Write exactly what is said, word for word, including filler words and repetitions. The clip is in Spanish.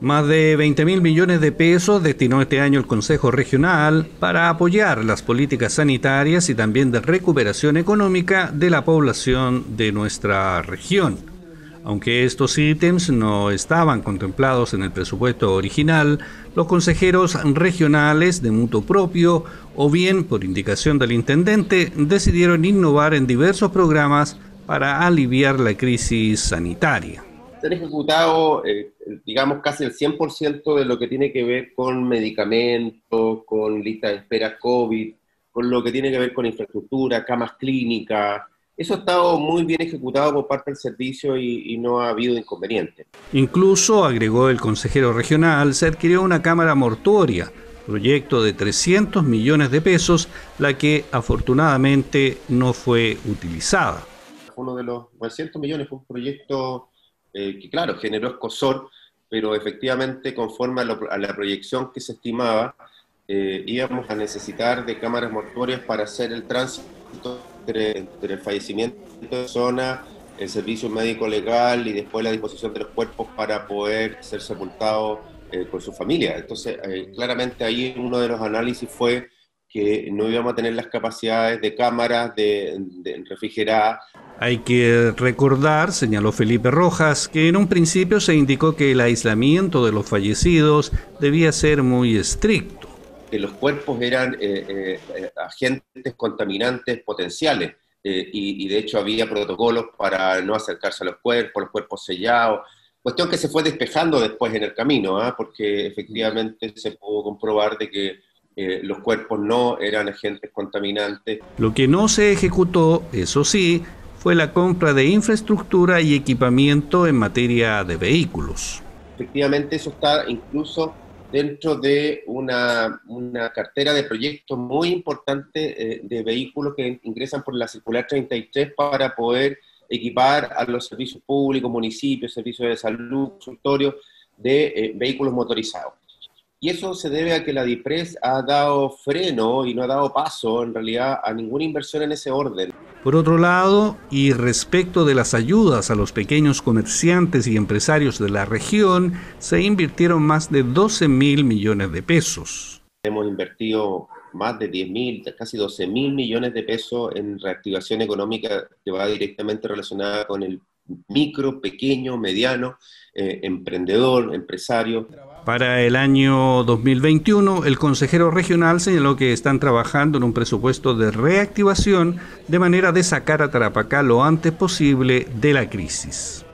Más de veinte mil millones de pesos destinó este año el Consejo Regional para apoyar las políticas sanitarias y también de recuperación económica de la población de nuestra región. Aunque estos ítems no estaban contemplados en el presupuesto original, los consejeros regionales de mutuo propio o bien por indicación del intendente decidieron innovar en diversos programas para aliviar la crisis sanitaria. Se han ejecutado, eh, digamos, casi el cien por ciento de lo que tiene que ver con medicamentos, con listas de espera COVID, con lo que tiene que ver con infraestructura, camas clínicas. Eso ha estado muy bien ejecutado por parte del servicio y, y no ha habido inconvenientes. Incluso, agregó el consejero regional, se adquirió una cámara mortuoria, proyecto de trescientos millones de pesos, la que afortunadamente no fue utilizada. Uno de los novecientos millones fue un proyecto Eh, que claro, generó escozor, pero efectivamente conforme a, lo, a la proyección que se estimaba, eh, íbamos a necesitar de cámaras mortuorias para hacer el tránsito entre, entre el fallecimiento de zona, el servicio médico legal y después la disposición de los cuerpos para poder ser sepultados eh, con su familia. Entonces, eh, claramente ahí uno de los análisis fue que no íbamos a tener las capacidades de cámaras de, de refrigeradas. Hay que recordar, señaló Felipe Rojas, que en un principio se indicó que el aislamiento de los fallecidos debía ser muy estricto. Que los cuerpos eran eh, eh, agentes contaminantes potenciales eh, y, y de hecho había protocolos para no acercarse a los cuerpos, los cuerpos sellados, cuestión que se fue despejando después en el camino, ¿eh? Porque efectivamente se pudo comprobar de que eh, los cuerpos no eran agentes contaminantes. Lo que no se ejecutó, eso sí, fue la compra de infraestructura y equipamiento en materia de vehículos. Efectivamente, eso está incluso dentro de una, una cartera de proyectos muy importante eh, de vehículos que ingresan por la circular treinta y tres para poder equipar a los servicios públicos, municipios, servicios de salud, consultorios de eh, vehículos motorizados. Y eso se debe a que la DIPRES ha dado freno y no ha dado paso, en realidad, a ninguna inversión en ese orden. Por otro lado, y respecto de las ayudas a los pequeños comerciantes y empresarios de la región, se invirtieron más de doce mil millones de pesos. Hemos invertido más de diez mil, casi doce mil millones de pesos en reactivación económica que va directamente relacionada con el micro, pequeño, mediano, eh, emprendedor, empresario. Para el año dos mil veintiuno, el consejero regional señaló que están trabajando en un presupuesto de reactivación de manera de sacar a Tarapacá lo antes posible de la crisis.